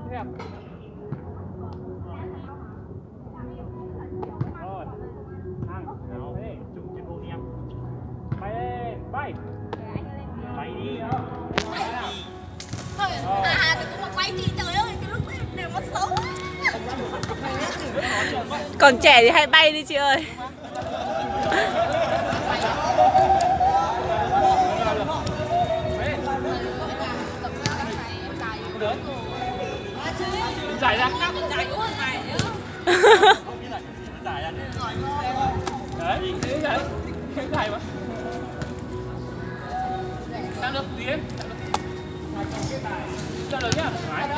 Rồi, thăng, nào thế, chụp trên vô em. Bay lên, bay. Bay đi. Đừng có mà quay đi, trời ơi, cái lúc này đều mất xấu. Còn trẻ thì hay bay đi chị ơi. Giải ra. Giải uống này nữa. Giải ra. Đấy, thế đấy. Giải mà. Đang được tí em. Cho được nhá. Đấy,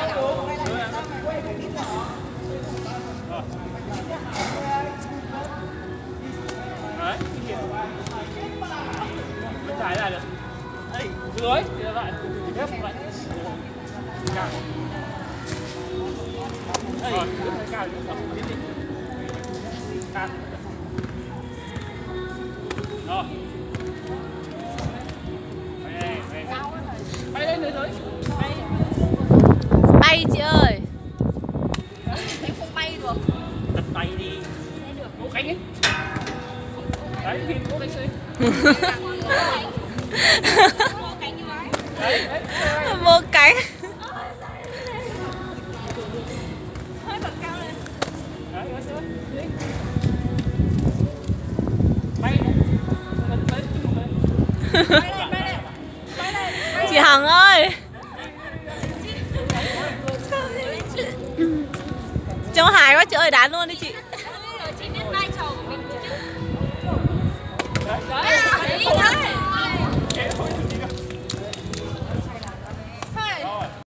giải ra được. Dưới thì lại ghép lại. Cao. Rồi, cao chút tập tiến đi. Cao. Rồi. Bay lên dưới. Bay. Bay chị ơi. Em không bay được. Đặt tay đi. Vỗ cánh ấy. Đấy, thì vỗ cánh đi. Đấy, đấy. Vô cánh. Hơi bật cao lên. Đấy, đi. Bay. Bay lên, bay lên. Bay lên. Chị Hằng ơi. Trông hài quá chị ơi, đá luôn đi chị.